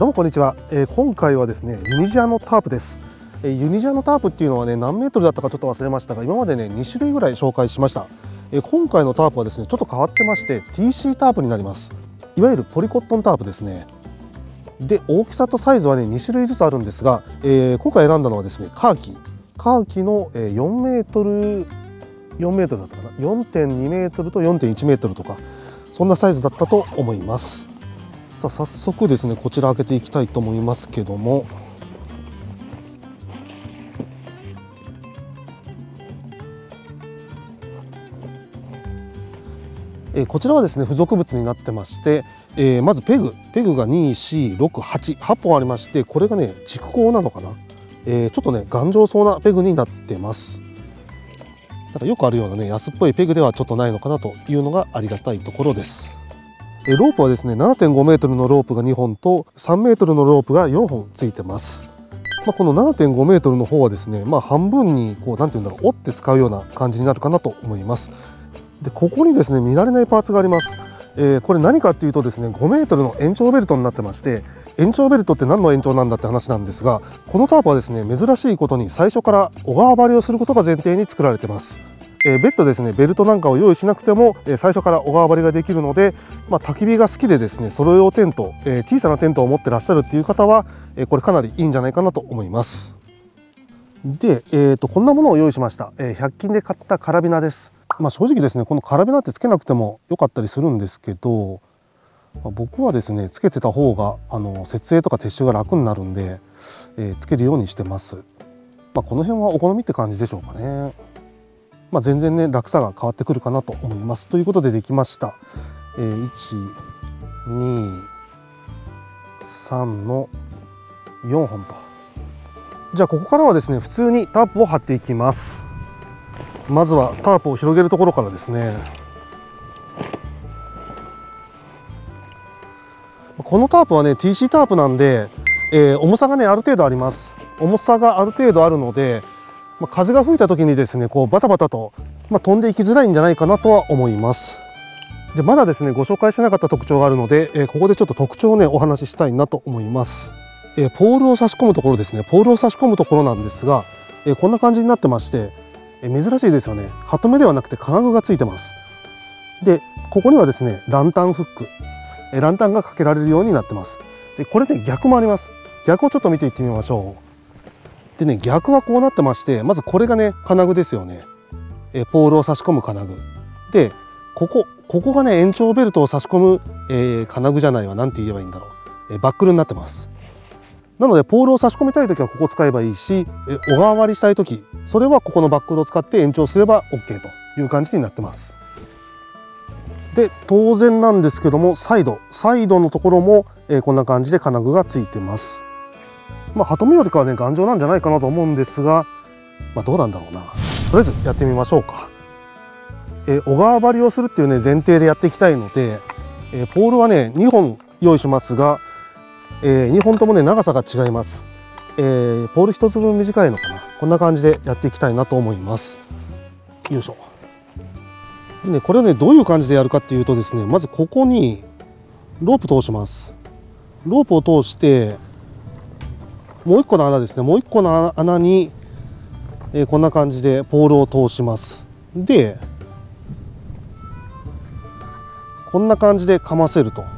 どうもこんにちは。今回はですねユニジアのタープです。ユニジアのタープっていうのはね何メートルだったかちょっと忘れましたが、今までね2種類ぐらい紹介しました。今回のタープはですねちょっと変わってまして TC タープになります。いわゆるポリコットンタープですね。で大きさとサイズはね2種類ずつあるんですが、今回選んだのはですねカーキの4メートルだったかな、 4.2 メートルと 4.1 メートルとかそんなサイズだったと思います。さあ早速ですねこちら開けていきたいと思いますけども、こちらはですね付属物になってまして、まずペグが2、4、6、8本ありまして、これがね蓄光なのかな、ちょっとね頑丈そうなペグになってます。だからよくあるようなね安っぽいペグではちょっとないのかなというのがありがたいところです。ロープはですね 7.5 メートルのロープが2本と3メートルのロープが4本ついてます。この 7.5 メートルの方はですね、半分にこうなんていうんだろう折って使うような感じになるかなと思います。でここにですね見慣れないパーツがあります。これ何かっていうとですね5メートルの延長ベルトになってまして、延長ベルトって何の延長なんだって話なんですが、このタープはですね珍しいことに最初から小川張りをすることが前提に作られてます。別途ですねベルトなんかを用意しなくても最初から小川張りができるので、焚き火が好きでですねソロ用テント、小さなテントを持ってらっしゃるっていう方はこれかなりいいんじゃないかなと思います。で、こんなものを用意しました。100均で買ったカラビナです。正直ですねこのカラビナってつけなくても良かったりするんですけど、僕はですねつけてた方が設営とか撤収が楽になるんで、つけるようにしてます。この辺はお好みって感じでしょうかね。全然ね楽さが変わってくるかなと思います。ということでできました。1、2、3の4本と。じゃあここからはですね普通にタープを張っていきます。まずはタープを広げるところからですね。このタープはね TC タープなんで、重さがねある程度あります。重さがある程度あるので、風が吹いた時にですねこうバタバタと、飛んでいきづらいんじゃないかなとは思います。でまだですねご紹介してなかった特徴があるので、ここでちょっと特徴をねお話ししたいなと思います。ポールを差し込むところですね。ポールを差し込むところなんですが、こんな感じになってまして、珍しいですよね。ハトメではなくて金具がついてます。でここにはですねランタンフック、ランタンがかけられるようになってます。でこれね逆もあります。逆をちょっと見ていってみましょう。でね逆はこうなってまして、まずこれがね金具ですよね。ポールを差し込む金具で、ここがね延長ベルトを差し込む、金具じゃないわ、なんて言えばいいんだろう、バックルになってます。なのでポールを差し込みたい時はここを使えばいいし、小川割りしたい時それはここのバックルを使って延長すれば OK という感じになってます。で当然なんですけどもサイドのところも、こんな感じで金具がついてます。ハトメよりかはね頑丈なんじゃないかなと思うんですが、どうなんだろうな。とりあえずやってみましょうか。小川張りをするっていうね前提でやっていきたいので、ポールはね2本用意しますが、2本ともね長さが違います。ポール1つ分短いのかな。こんな感じでやっていきたいなと思います。よいしょ。でねこれをねどういう感じでやるかっていうとですね、まずここにロープ通します。ロープを通してもう1個の穴ですね、もう1個の穴に、こんな感じでポールを通します。でこんな感じでかませると。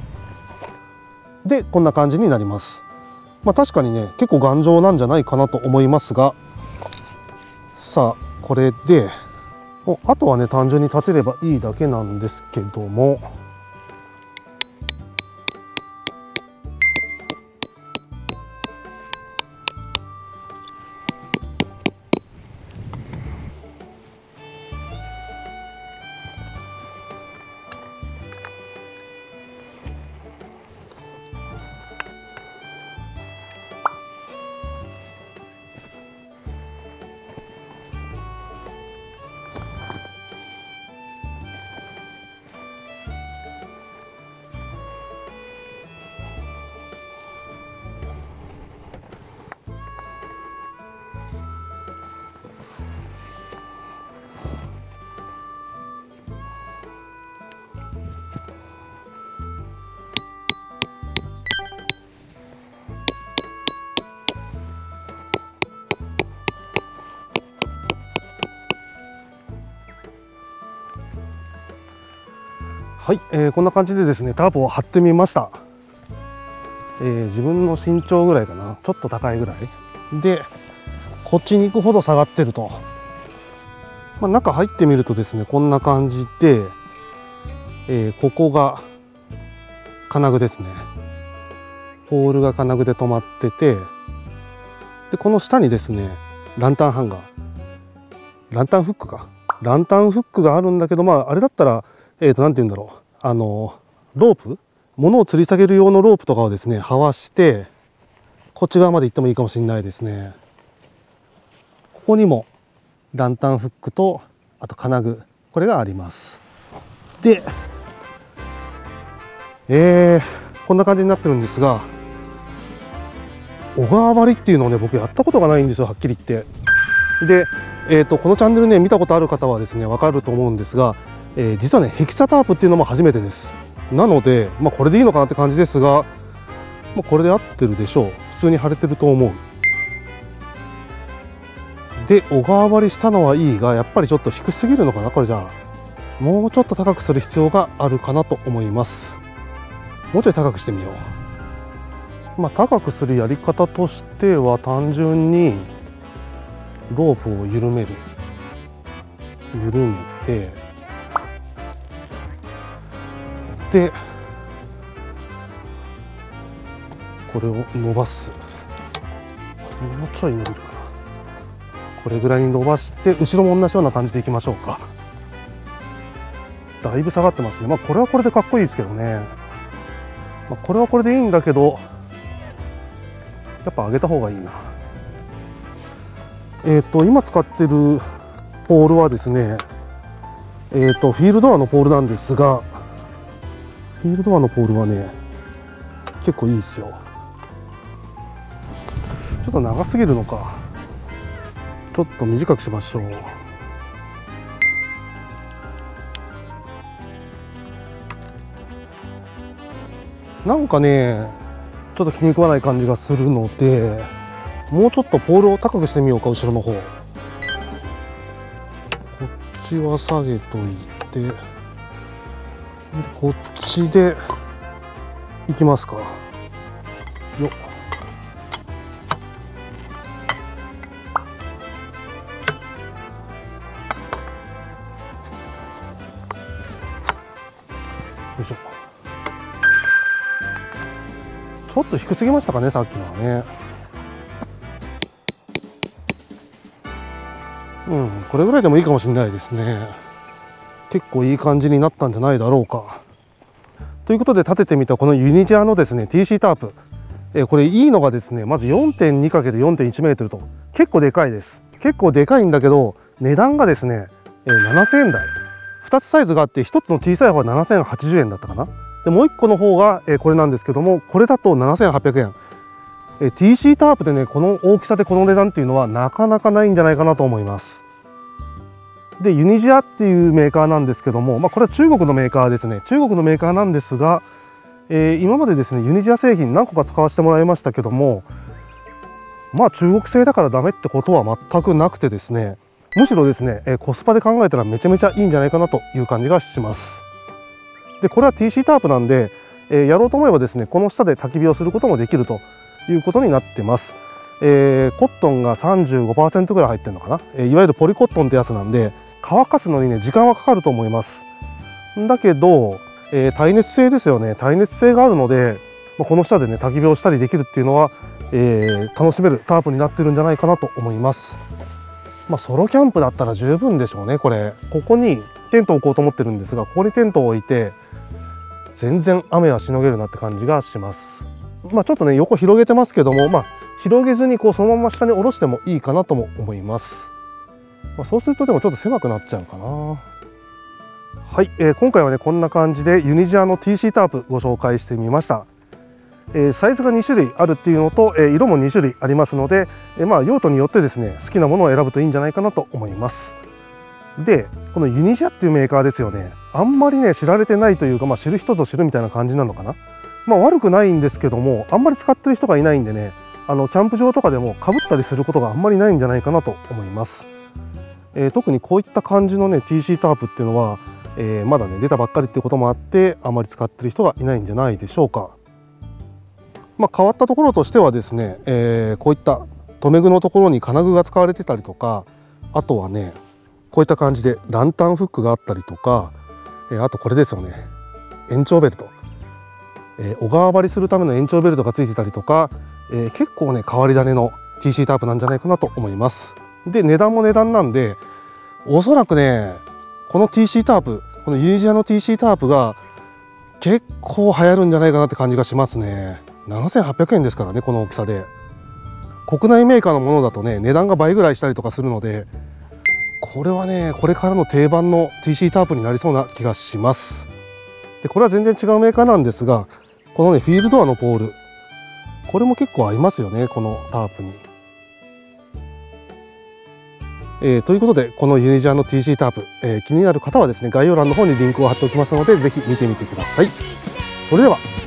でこんな感じになります。確かにね結構頑丈なんじゃないかなと思いますが、さあこれでもうあとはね単純に立てればいいだけなんですけども、 はい、こんな感じでですねタープを張ってみました。自分の身長ぐらいかな、ちょっと高いぐらいで、こっちに行くほど下がってると。中入ってみるとですねこんな感じで、ここが金具ですね。ポールが金具で止まってて、でこの下にですねランタンハンガー、ランタンフックがあるんだけど、あれだったらなんて言うんだろう、ロープ、物を吊り下げる用のロープとかをですねはわしてこっち側まで行ってもいいかもしれないですね。ここにもランタンフックとあと金具、これがあります。で、こんな感じになってるんですが、小川張りっていうのをね僕やったことがないんですよ、はっきり言って。で、このチャンネルね見たことある方はですね分かると思うんですが、実はねヘキサタープっていうのも初めてです。なので、これでいいのかなって感じですが、これで合ってるでしょう。普通に貼れてると思う。で小川張りしたのはいいが、やっぱりちょっと低すぎるのかな。これじゃあもうちょっと高くする必要があるかなと思います。もうちょい高くしてみよう。高くするやり方としては単純にロープを緩めて、でこれを伸ばす。もうちょい伸びるかな。これぐらいに伸ばして、後ろも同じような感じでいきましょうか。だいぶ下がってますね。これはこれでかっこいいですけどね。これはこれでいいんだけど、やっぱ上げた方がいいな。今使ってるポールはですね、フィールドアのポールなんですが、フィールドアのポールはね結構いいですよ。ちょっと長すぎるのか、ちょっと短くしましょう。なんかねちょっと気に食わない感じがするので、もうちょっとポールを高くしてみようか。後ろの方こっちは下げといて、こっちでいきますか。よっ、よいしょ。ちょっと低すぎましたかね、さっきのはね。これぐらいでもいいかもしれないですね。結構いい感じになったんじゃないだろうか。ということで立ててみたこのユニジャーのですね TC タープ、これいいのがですね、まず 4.2×4.1 メートルと結構でかいです。結構でかいんだけど、値段がですね7000円台。2つサイズがあって、1つの小さい方が7080円だったかな。でもう1個の方がこれなんですけども、これだと7800円。TC タープでねこの大きさでこの値段っていうのはなかなかないんじゃないかなと思います。でユニジアっていうメーカーなんですけども、これは中国のメーカーですね。中国のメーカーなんですが、今までですねユニジア製品何個か使わせてもらいましたけども、中国製だからダメってことは全くなくてですね、むしろですねコスパで考えたらめちゃめちゃいいんじゃないかなという感じがします。でこれは TC タープなんで、やろうと思えばですねこの下で焚き火をすることもできるということになってます。コットンが 35% ぐらい入ってるのかな、いわゆるポリコットンってやつなんで、乾かすのにね時間はかかると思います。だけど、耐熱性ですよね。耐熱性があるので、この下でね焚き火をしたりできるっていうのは、楽しめるタープになってるんじゃないかなと思います。ソロキャンプだったら十分でしょうね。これここにテントを置こうと思ってるんですが、ここにテントを置いて全然雨はしのげるなって感じがします。ちょっとね横広げてますけども、広げずにそのまま下に下ろしてもいいかなとも思います。そうするとでもちょっと狭くなっちゃうかな。はい、今回はねこんな感じでユニジアの TC タープご紹介してみました。サイズが2種類あるっていうのと、色も2種類ありますので、用途によってですね好きなものを選ぶといいんじゃないかなと思います。でこのユニジアっていうメーカーですよね、あんまりね知られてないというか、知る人ぞ知るみたいな感じなのかな。悪くないんですけども、あんまり使ってる人がいないんでね、キャンプ場とかでもかぶったりすることがあんまりないんじゃないかなと思います。特にこういった感じのね TC タープっていうのは、 まだね出たばっかりっていうこともあってあまり使ってる人がいないんじゃないでしょうか。変わったところとしてはですね、こういった留め具のところに金具が使われてたりとか、あとはねこういった感じでランタンフックがあったりとか、あとこれですよね、延長ベルト、小川張りするための延長ベルトがついてたりとか、結構ね変わり種の TC タープなんじゃないかなと思います。で値段も値段なんで、おそらくねこの TC タープ、このユニジアの TC タープが結構流行るんじゃないかなって感じがしますね。7800円ですからね、この大きさで。国内メーカーのものだとね値段が倍ぐらいしたりとかするので、これはねこれからの定番の TC タープになりそうな気がします。でこれは全然違うメーカーなんですが、このねフィールドアのポール、これも結構合いますよね、このタープに。ということでこのユニジアの TC タープ、気になる方はですね概要欄の方にリンクを貼っておきますので、ぜひ見てみてください。それでは